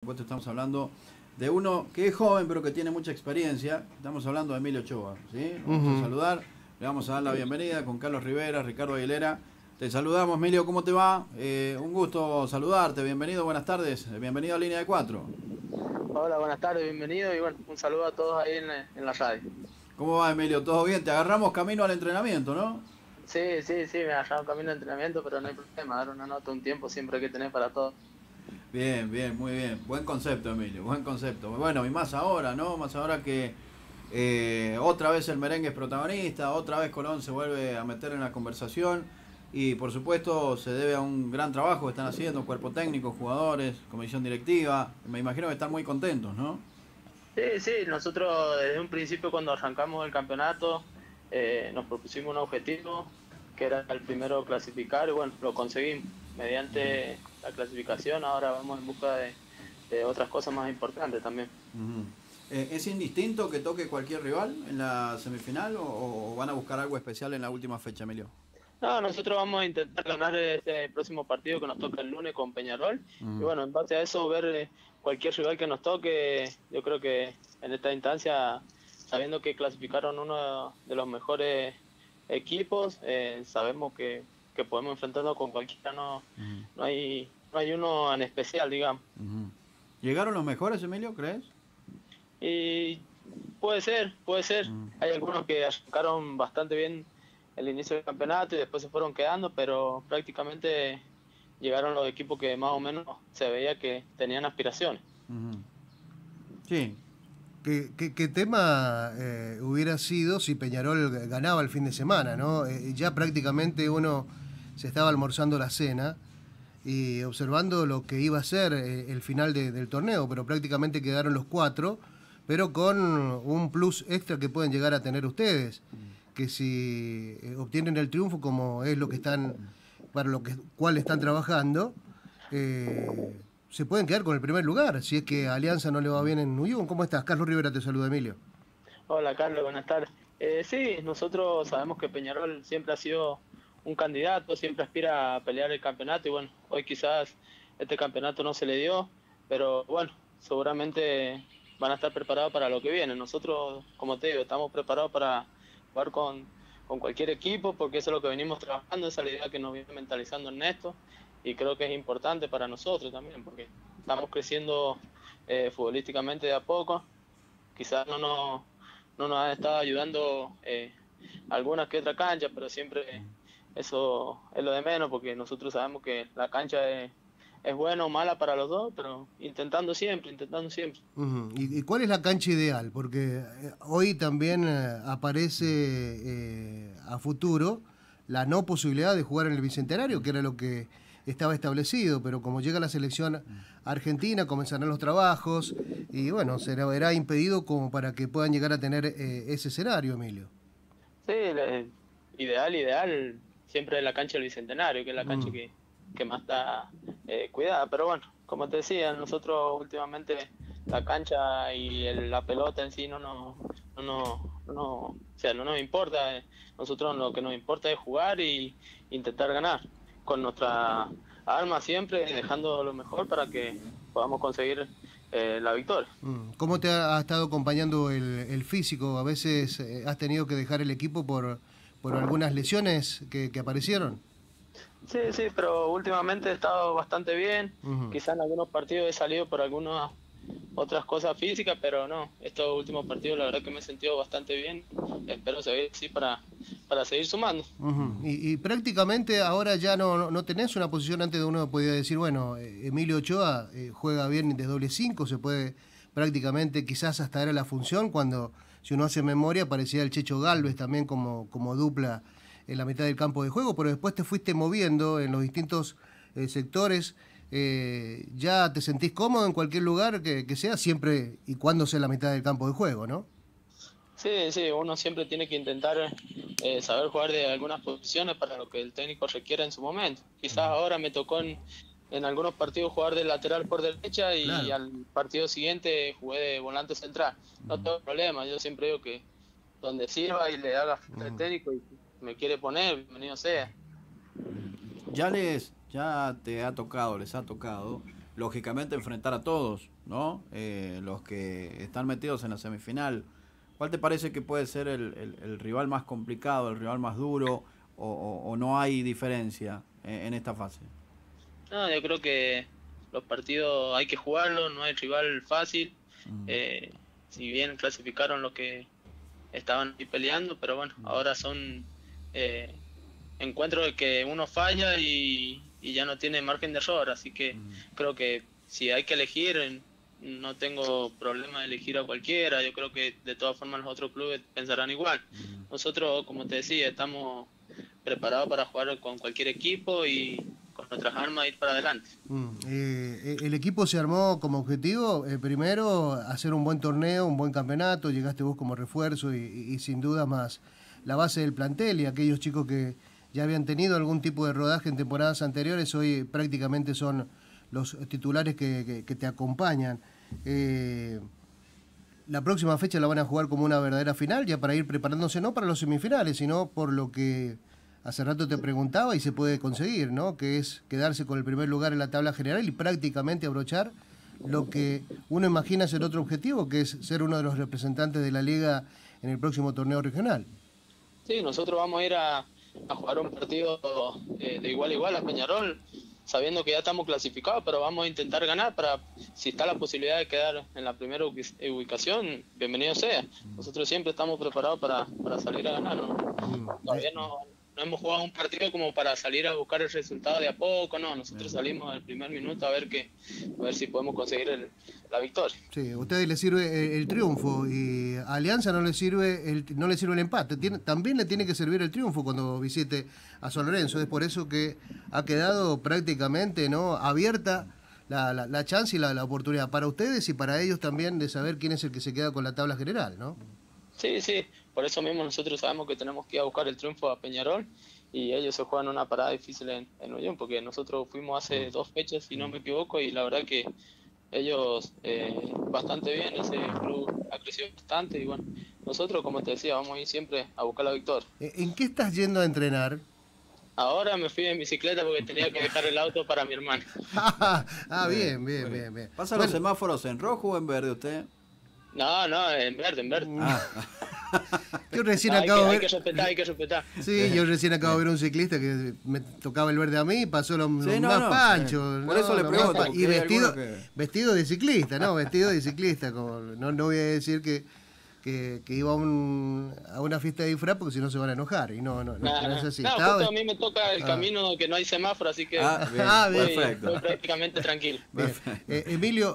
supuesto estamos hablando de uno que es joven pero que tiene mucha experiencia. Estamos hablando de Emilio Ochoa, ¿sí? Vamos a saludar, le vamos a dar la bienvenida con Carlos Rivera, Ricardo Aguilera. Te saludamos, Emilio, ¿cómo te va? Un gusto saludarte, bienvenido, buenas tardes, bienvenido a Línea de Cuatro. Hola, buenas tardes, bienvenido y bueno, un saludo a todos ahí en la radio. ¿Cómo va, Emilio? ¿Todo bien? Te agarramos camino al entrenamiento, ¿no? Sí, me agarraron camino de entrenamiento, pero no hay problema, dar una nota, un tiempo siempre hay que tener para todo. Bien, bien, muy bien. Buen concepto, Emilio, buen concepto. Bueno, y más ahora, ¿no? Más ahora que otra vez el merengue es protagonista, otra vez Colón se vuelve a meter en la conversación y por supuesto se debe a un gran trabajo que están haciendo, cuerpo técnico, jugadores, comisión directiva. Me imagino que están muy contentos, ¿no? Sí, nosotros desde un principio cuando arrancamos el campeonato nos propusimos un objetivo que era el primero clasificar y bueno, lo conseguimos. Mediante la clasificación ahora vamos en busca de otras cosas más importantes también. ¿Es indistinto que toque cualquier rival en la semifinal o van a buscar algo especial en la última fecha, Emilio? No, nosotros vamos a intentar ganar este próximo partido que nos toca el lunes con Peñarol. Y bueno, en base a eso, ver cualquier rival que nos toque, yo creo que en esta instancia, sabiendo que clasificaron uno de los mejores equipos, sabemos que podemos enfrentarnos con cualquiera, no hay uno en especial, digamos. ¿Llegaron los mejores, Emilio, crees? Y puede ser. Hay algunos que arrancaron bastante bien el inicio del campeonato y después se fueron quedando, pero prácticamente llegaron los equipos que más o menos se veía que tenían aspiraciones. Sí. ¿Qué tema hubiera sido si Peñarol ganaba el fin de semana, ¿no? Ya prácticamente uno se estaba almorzando la cena y observando lo que iba a ser el final del torneo, pero prácticamente quedaron los cuatro, pero con un plus extra que pueden llegar a tener ustedes, que si obtienen el triunfo como es lo que están, para lo cual están trabajando, se pueden quedar con el primer lugar, si es que a Alianza no le va bien en Uyún. ¿Cómo estás? Carlos Rivera te saluda, Emilio. Hola Carlos, buenas tardes. Sí, nosotros sabemos que Peñarol siempre ha sido un candidato, siempre aspira a pelear el campeonato y bueno, hoy quizás este campeonato no se le dio, pero bueno, seguramente van a estar preparados para lo que viene. Nosotros, como te digo, estamos preparados para jugar con cualquier equipo porque eso es lo que venimos trabajando, esa es la idea que nos viene mentalizando Ernesto y creo que es importante para nosotros también porque estamos creciendo futbolísticamente de a poco, quizás no nos ha estado ayudando algunas que otra cancha, pero siempre eso es lo de menos porque nosotros sabemos que la cancha es buena o mala para los dos, pero intentando siempre. ¿Y cuál es la cancha ideal? Porque hoy también aparece a futuro la no posibilidad de jugar en el Bicentenario, que era lo que estaba establecido, pero como llega la selección argentina, comenzarán los trabajos y bueno, se verá impedido como para que puedan llegar a tener ese escenario, Emilio. Sí, ideal, siempre la cancha del Bicentenario, que es la cancha que más está cuidada, pero bueno, como te decía, nosotros últimamente la cancha y la pelota en sí no nos importa, nosotros lo que nos importa es jugar y intentar ganar con nuestra arma siempre, dejando lo mejor para que podamos conseguir la victoria. ¿Cómo te ha estado acompañando el físico? A veces has tenido que dejar el equipo por algunas lesiones que aparecieron. Sí, pero últimamente he estado bastante bien. Quizás en algunos partidos he salido por algunas otras cosas físicas, pero no, estos últimos partidos la verdad que me he sentido bastante bien. Espero seguir así para seguir sumando. Y prácticamente ahora ya no tenés una posición. Antes de uno podía decir, bueno, Emilio Ochoa juega bien de doble 5, se puede prácticamente, quizás hasta era la función, cuando si uno hace memoria parecía el Checho Gálvez también como dupla en la mitad del campo de juego, pero después te fuiste moviendo en los distintos sectores. Ya te sentís cómodo en cualquier lugar que sea, siempre y cuando sea la mitad del campo de juego, ¿no? Sí, uno siempre tiene que intentar saber jugar de algunas posiciones para lo que el técnico requiera en su momento. Quizás ahora me tocó en algunos partidos jugar de lateral por derecha y claro, al partido siguiente jugué de volante central. No tengo problema, yo siempre digo que donde sirva y le haga falta el técnico y me quiere poner, bienvenido sea. Ya te ha tocado, les ha tocado lógicamente enfrentar a todos, ¿no? Los que están metidos en la semifinal. ¿Cuál te parece que puede ser el rival más complicado, el rival más duro, o no hay diferencia en esta fase? No, yo creo que los partidos hay que jugarlos, no hay rival fácil. Si bien clasificaron los que estaban ahí peleando, pero bueno, ahora son encuentros de que uno falla y ya no tiene margen de error, así que creo que si hay que elegir, no tengo problema de elegir a cualquiera. Yo creo que de todas formas los otros clubes pensarán igual. Nosotros, como te decía, estamos preparados para jugar con cualquier equipo y con nuestras armas ir para adelante. El equipo se armó como objetivo, primero, hacer un buen torneo, un buen campeonato. Llegaste vos como refuerzo y sin duda más la base del plantel, y aquellos chicos que ya habían tenido algún tipo de rodaje en temporadas anteriores, hoy prácticamente son los titulares que te acompañan. La próxima fecha la van a jugar como una verdadera final, ya para ir preparándose no para los semifinales, sino por lo que hace rato te preguntaba y se puede conseguir, ¿no? Que es quedarse con el primer lugar en la tabla general y prácticamente abrochar lo que uno imagina ser otro objetivo, que es ser uno de los representantes de la liga en el próximo torneo regional. Sí, nosotros vamos a ir a jugar un partido de igual a igual a Peñarol, sabiendo que ya estamos clasificados, pero vamos a intentar ganar para, si está la posibilidad de quedar en la primera ubicación, bienvenido sea. Nosotros siempre estamos preparados para salir a ganar, ¿no? Todavía no hemos jugado un partido como para salir a buscar el resultado de a poco, no. Nosotros salimos al primer minuto a ver si podemos conseguir la victoria. Sí, a ustedes les sirve el triunfo y a Alianza no le sirve el empate. También le tiene que servir el triunfo cuando visite a San Lorenzo. Es por eso que ha quedado prácticamente, ¿no?, abierta la chance y la oportunidad para ustedes y para ellos también de saber quién es el que se queda con la tabla general, ¿no? Sí, por eso mismo nosotros sabemos que tenemos que ir a buscar el triunfo a Peñarol y ellos se juegan una parada difícil en Uyón, porque nosotros fuimos hace 2 fechas, si no me equivoco, y la verdad que ellos bastante bien, ese club ha crecido bastante y bueno, nosotros, como te decía, vamos a ir siempre a buscar la victoria. ¿En qué estás yendo a entrenar? Ahora me fui en bicicleta porque tenía que dejar el auto para mi hermano. Bien. ¿Pasa los semáforos en rojo o en verde usted? No, en verde. Yo recién acabo de ver... Hay que respetar. Sí, yo recién acabo de ver un ciclista que me tocaba el verde a mí, pasó lo más pancho. Por eso le pregunto. Y vestido de ciclista, ¿no? Vestido de ciclista. No voy a decir que iba a una fiesta de disfraz porque si no se van a enojar. Y no es así. No, justo a mí me toca el camino que no hay semáforo, así que bien. Estoy prácticamente tranquilo. Emilio,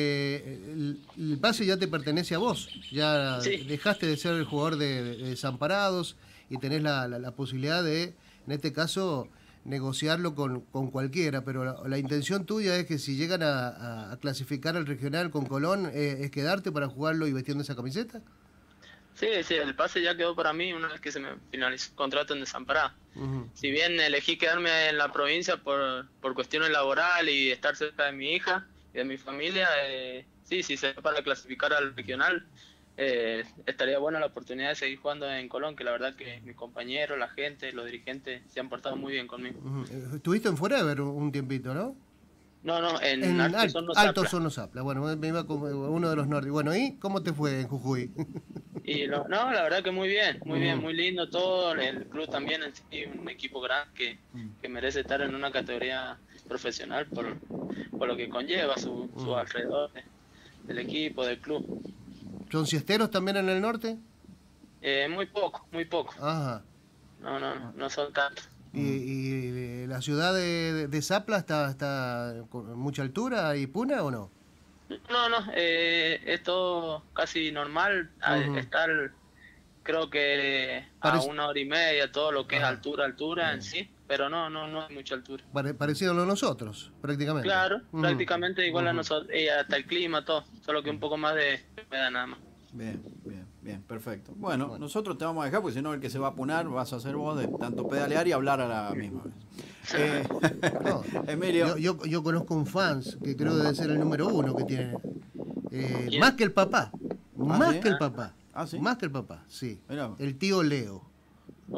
el pase ya te pertenece a vos. Ya dejaste de ser el jugador de Desamparados y tenés la posibilidad de, en este caso, negociarlo con cualquiera, pero la intención tuya es que si llegan a clasificar al regional con Colón, es quedarte para jugarlo y vestiendo esa camiseta. Sí, el pase ya quedó para mí una vez que se me finalizó el contrato en Desamparado. Si bien elegí quedarme en la provincia por cuestiones laborales y estar cerca de mi hija y de mi familia, si se va para clasificar al regional, estaría buena la oportunidad de seguir jugando en Colón, que la verdad que mis compañeros, la gente, los dirigentes se han portado muy bien conmigo. Estuviste en Forever un tiempito, ¿no? No, en Alto Horno Zapla. Bueno, me iba como uno de los nórdicos. Bueno, ¿y cómo te fue en Jujuy? La verdad que muy bien, muy lindo todo. El club también en sí, un equipo grande que merece estar en una categoría profesional por lo que conlleva su alrededor del equipo, del club. ¿Son siesteros también en el norte? Muy poco. Ajá. No son tantos. ¿Y la ciudad de Zapla está con mucha altura y puna o no? No, es todo casi normal. Estar, creo que a 1 hora y media, todo lo que es altura en sí, pero no hay mucha altura. Parecido a lo de nosotros, prácticamente. Claro, prácticamente igual a nosotros, y hasta el clima, todo, solo que un poco más de humedad nada más. Bien, perfecto. Bueno, nosotros te vamos a dejar, porque si no el que se va a apunar vas a ser vos de tanto pedalear y hablar a la misma vez. Emilio. Yo conozco un fans que creo debe ser el número 1 que tiene. Más que el papá. Más que el papá. ¿Sí? Más que el papá, sí. Mirá. El tío Leo.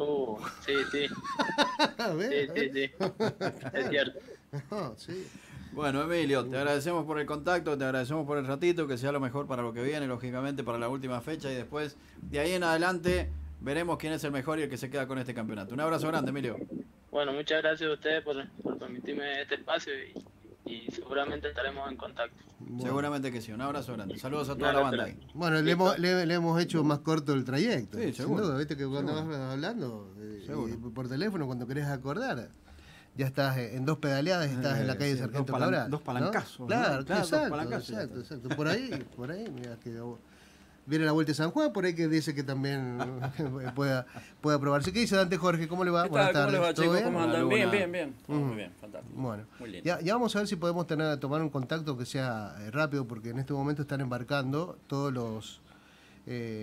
Sí. Sí. Es cierto. Sí. Bueno, Emilio, te agradecemos por el contacto, te agradecemos por el ratito, que sea lo mejor para lo que viene, lógicamente, para la última fecha, y después, de ahí en adelante, veremos quién es el mejor y el que se queda con este campeonato. Un abrazo grande, Emilio. Bueno, muchas gracias a ustedes por permitirme este espacio y seguramente estaremos en contacto. Bueno. Seguramente que sí, un abrazo grande. Saludos a toda la banda ahí. Bueno, le hemos hecho más corto el trayecto. Sí, sin seguro. duda, viste que cuando Seguro. vas hablando Seguro. por teléfono, cuando querés acordar, ya estás en 2 pedaleadas, estás en la calle sí, Sargento dos Cabral. dos palancazos, ¿no? Claro, Claro, dos exacto, palancazos, ya exacto. Por ahí, mira que viene la Vuelta de San Juan, por ahí que dice que también pueda probarse. ¿Qué dice Dante Jorge? ¿Cómo le va? ¿Qué Buenas tal? ¿Cómo les va, tardes. ¿Todo chicos? bien? ¿Cómo andan? Hola, Bien, Luna. bien. Muy bien, fantástico. Bueno, Muy lindo. ya vamos a ver si podemos tomar un contacto que sea rápido, porque en este momento están embarcando todos los